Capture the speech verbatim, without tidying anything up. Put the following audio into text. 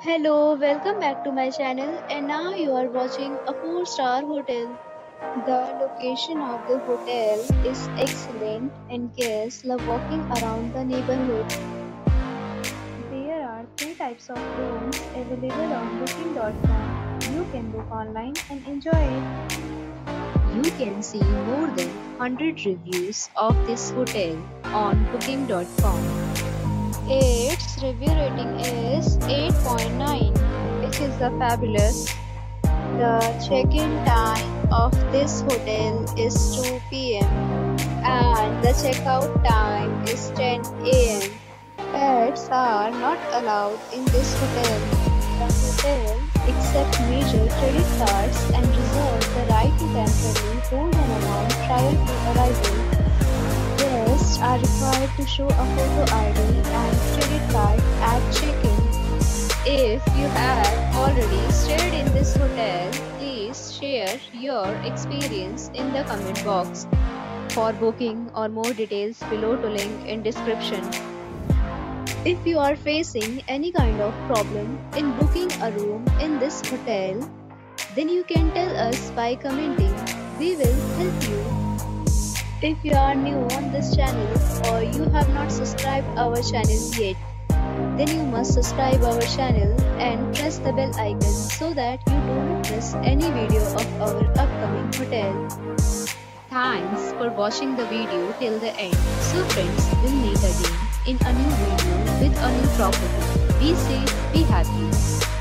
Hello, welcome back to my channel, and now you are watching a four star hotel. The location of the hotel is excellent and guests love walking around the neighborhood. There are three types of rooms available on booking dot com. You can book online and enjoy it. You can see more than one hundred reviews of this hotel on booking dot com. Its review rating is eight point nine, which is the fabulous. The check-in time of this hotel is two p m and the check-out time is ten a m Pets are not allowed in this hotel. The hotel accepts major credit cards and reserves the right to temporarily hold an amount prior to arrival. Guests are required to show a photo I D and credit card at check-in. If you have already stayed in this hotel, please share your experience in the comment box. For booking or more details, below to link in description. If you are facing any kind of problem in booking a room in this hotel, then you can tell us by commenting. We will help you. If you are new on this channel or you have not subscribed our channel yet, then you must subscribe our channel and press the bell icon so that you do not miss any video of our upcoming hotel. Thanks for watching the video till the end. So friends, we'll meet again in a new video with a new property. Be safe, be happy.